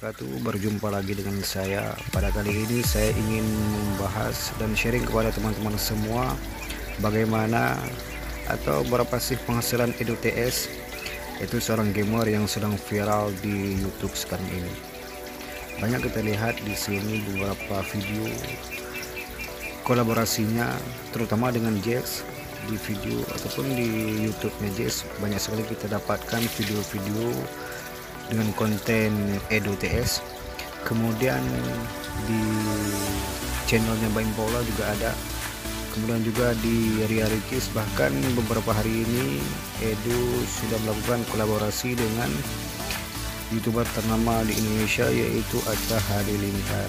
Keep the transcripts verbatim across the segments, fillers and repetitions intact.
wabarakatuh. Berjumpa lagi dengan saya. Pada kali ini saya ingin membahas dan sharing kepada teman-teman semua bagaimana atau berapa sih penghasilan Edu T S, itu seorang gamer yang sedang viral di YouTube sekarang ini. Banyak kita lihat di sini beberapa video kolaborasinya, terutama dengan Jax di video ataupun di YouTube-nya Jax. Banyak sekali kita dapatkan video-video dengan konten Edu T S. Kemudian di channelnya Baim Paula juga ada, kemudian juga di Ria Ricis. Bahkan beberapa hari ini Edu sudah melakukan kolaborasi dengan YouTuber ternama di Indonesia, yaitu Atta Halilintar.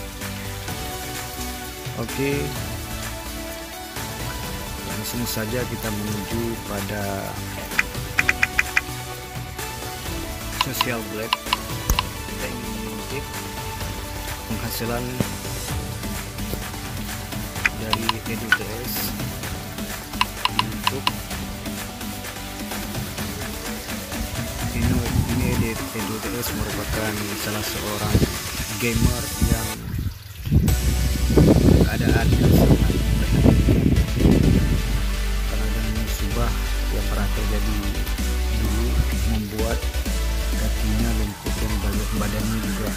Oke, langsung saja kita menuju pada Social Blade. Kita ingin mengintip penghasilan dari Edu T S di YouTube. Ini, ini Edu T S merupakan salah seorang gamer yang keadaannya sangat prihatin karena dengan musibah yang pernah terjadi dulu membuat kakinya lumpuh dan badannya juga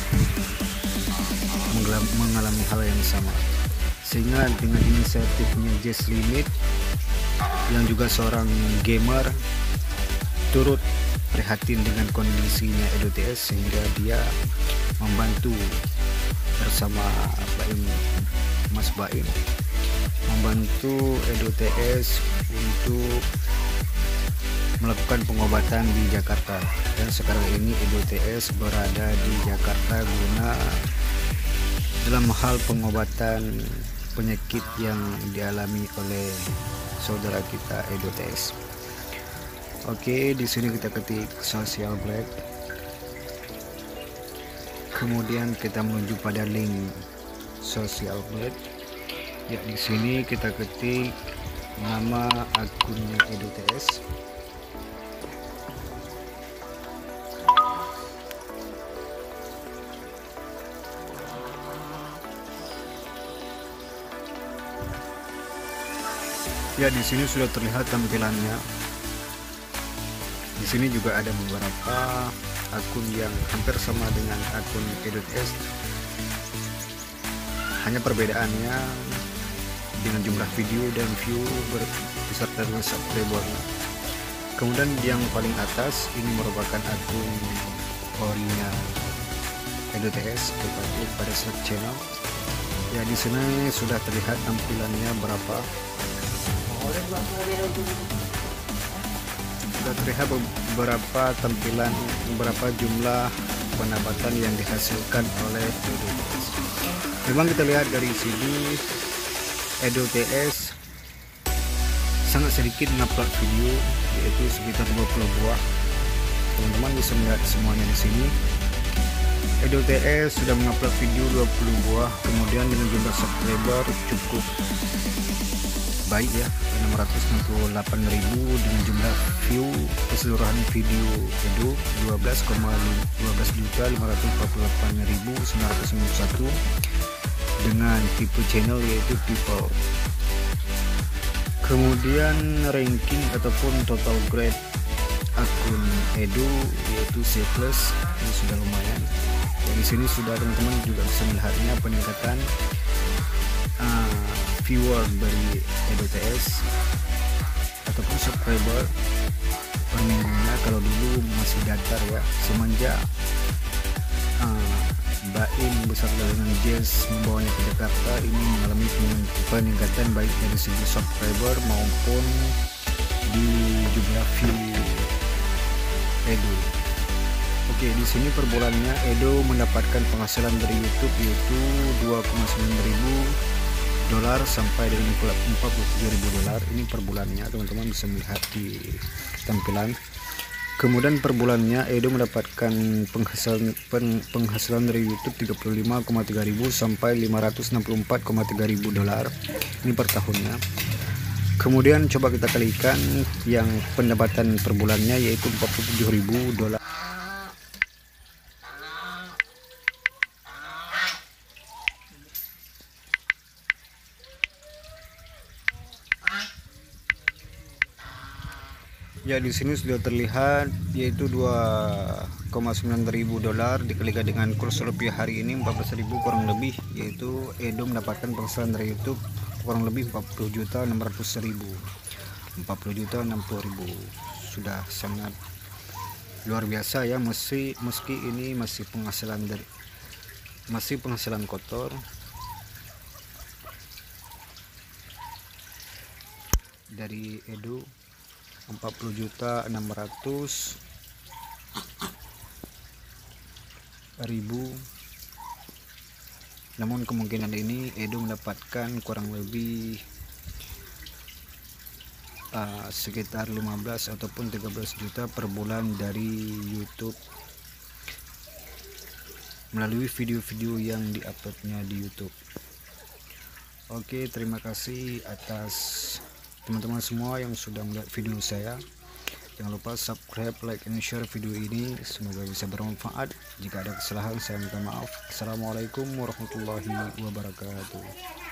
mengalami hal yang sama, sehingga dengan inisiatifnya Jax Limit yang juga seorang gamer turut prihatin dengan kondisinya Edu T S, sehingga dia membantu bersama Baim, Mas Baim, membantu Edu T S untuk melakukan pengobatan di Jakarta. Dan sekarang ini Edu T S berada di Jakarta guna dalam hal pengobatan penyakit yang dialami oleh saudara kita Edu T S. Oke, di sini kita ketik Social Blade. Kemudian kita menuju pada link Social Blade. Ya, di sini kita ketik nama akunnya Edu T S. Ya, di sini sudah terlihat tampilannya. Di sini juga ada beberapa akun yang hampir sama dengan akun Edu T S. Hanya perbedaannya dengan jumlah video dan view beserta dengan subscribernya. Kemudian yang paling atas ini merupakan akun orinya Edu T S. Kita klik pada search channel. Ya, di sini sudah terlihat tampilannya berapa. Sudah terlihat beberapa tampilan, beberapa jumlah pendapatan yang dihasilkan oleh Edu T S. Memang kita lihat dari sini Edu T S sangat sedikit mengupload video, yaitu sekitar dua puluh buah. Teman-teman bisa melihat semuanya di sini. Edu T S sudah mengupload video dua puluh buah, kemudian dengan jumlah subscriber cukup baik ya, enam ratus enam puluh delapan ribu, dengan jumlah view keseluruhan video Edu dua belas juta lima ratus empat puluh delapan ribu sembilan ratus sembilan puluh satu, dengan tipe channel yaitu people. Kemudian ranking ataupun total grade akun Edu yaitu C plus, ini sudah lumayan. Di sini sudah teman-teman juga bisa melihatnya peningkatan uh, viewer dari Edu T S ataupun subscriber per minggunya. Kalau dulu masih datar ya, semenjak uh, Baim beserta dengan Jax membawanya ke Jakarta, ini mengalami peningkatan baik dari segi subscriber maupun di jumlah view Edu. Oke, di sini per bulannya Edu mendapatkan penghasilan dari YouTube yaitu dua koma sembilan ribu dolar sampai dengan empat puluh tujuh ribu dolar. Ini per bulannya, teman-teman bisa melihat di tampilan. Kemudian per bulannya Edu mendapatkan penghasilan penghasilan dari YouTube tiga puluh lima koma tiga ribu sampai lima ratus enam puluh empat koma tiga ribu dolar. Ini per tahunnya. Kemudian coba kita kalikan yang pendapatan per bulannya yaitu empat puluh tujuh ribu dolar. Ya, di sini sudah terlihat yaitu dua koma sembilan ribu dolar dikalikan dengan kurs rupiah hari ini empat belas ribu kurang lebih, yaitu Edo mendapatkan penghasilan dari YouTube kurang lebih empat puluh juta enam ratus ribu, empat puluh juta enam puluh ribu. Sudah sangat luar biasa ya, meski meski ini masih penghasilan dari masih penghasilan kotor dari Edo empat puluh juta enam ratus ribu. Namun kemungkinan ini Edo mendapatkan kurang lebih uh, sekitar lima belas ataupun tiga belas juta per bulan dari YouTube melalui video-video yang diuploadnya di YouTube. Oke, terima kasih atas teman-teman semua yang sudah melihat video saya. Jangan lupa subscribe, like, and share video ini. Semoga bisa bermanfaat. Jika ada kesalahan saya minta maaf. Assalamualaikum warahmatullahi wabarakatuh.